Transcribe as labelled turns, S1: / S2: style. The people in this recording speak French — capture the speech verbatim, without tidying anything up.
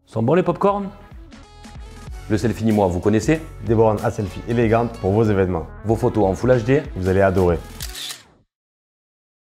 S1: Sont bons les pop-corn? Le selfie ni moi, vous connaissez?
S2: Des bornes à selfie élégantes pour vos événements.
S1: Vos photos en Full H D?
S2: Vous allez adorer.